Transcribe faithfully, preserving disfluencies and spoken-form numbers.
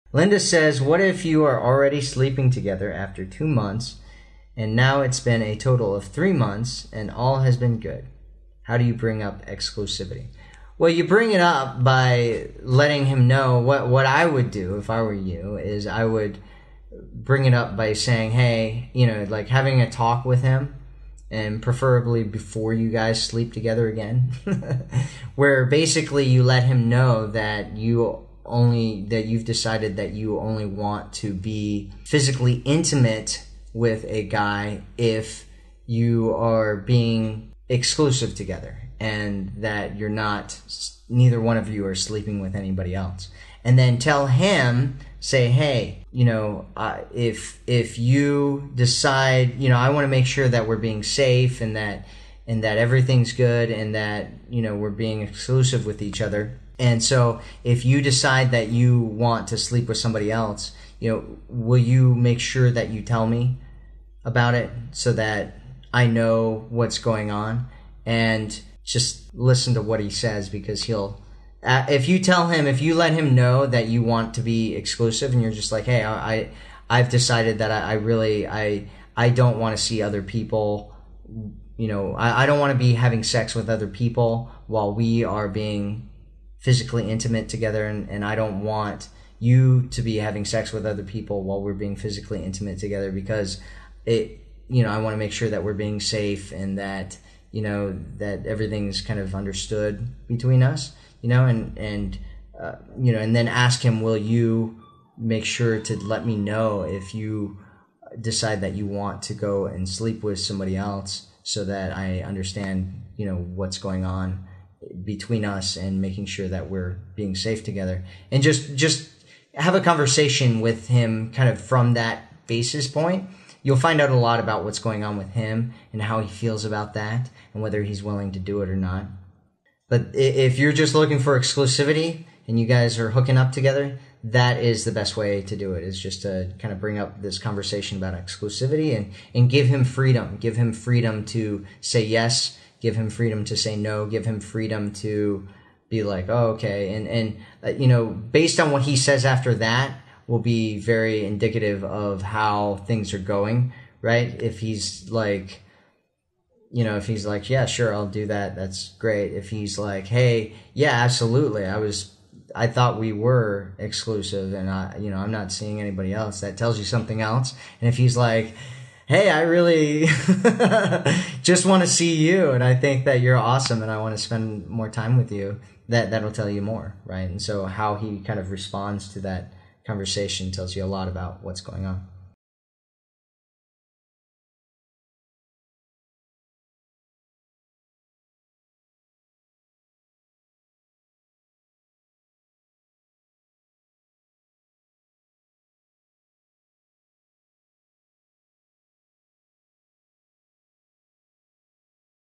Linda says, what if you are already sleeping together after two months and now it's been a total of three months and all has been good? How do you bring up exclusivity? Well, you bring it up by letting him know. What, what I would do if I were you is I would bring it up by saying, hey, you know, like having a talk with him, and preferably before you guys sleep together again, where basically you let him know that you only, that you've decided that you only want to be physically intimate with a guy if you are being exclusive together, and that you're not, neither one of you are sleeping with anybody else. And then tell him, say, hey, you know, uh, if if you decide, you know, I want to make sure that we're being safe and that and that everything's good and that, you know, we're being exclusive with each other. And so if you decide that you want to sleep with somebody else, you know, will you make sure that you tell me about it so that I know what's going on? And just listen to what he says, because he'll, Uh, if you tell him, if you let him know that you want to be exclusive, and you're just like, hey, I, I I've decided that I, I really, I, I don't want to see other people, you know, I, I don't want to be having sex with other people while we are being physically intimate together, and, and I don't want you to be having sex with other people while we're being physically intimate together, because it, you know, I want to make sure that we're being safe and that, you know, that everything's kind of understood between us. You know, and, and uh, you know, and then ask him, will you make sure to let me know if you decide that you want to go and sleep with somebody else, so that I understand, you know, what's going on between us, and making sure that we're being safe together. And just, just have a conversation with him kind of from that basis point. You'll find out a lot about what's going on with him and how he feels about that and whether he's willing to do it or not. But if you're just looking for exclusivity and you guys are hooking up together, that is the best way to do it, is just to kind of bring up this conversation about exclusivity and, and give him freedom. Give him freedom to say yes. Give him freedom to say no. Give him freedom to be like, oh, okay. And, and uh, you know, based on what he says after that will be very indicative of how things are going, right? If he's like, you know, if he's like, yeah, sure, I'll do that, that's great. If he's like, hey, yeah, absolutely, I was, I thought we were exclusive and I, you know, I'm not seeing anybody else, that tells you something else. And if he's like, hey, I really just want to see you and I think that you're awesome and I want to spend more time with you, that, that'll tell you more, right? And so how he kind of responds to that conversation tells you a lot about what's going on.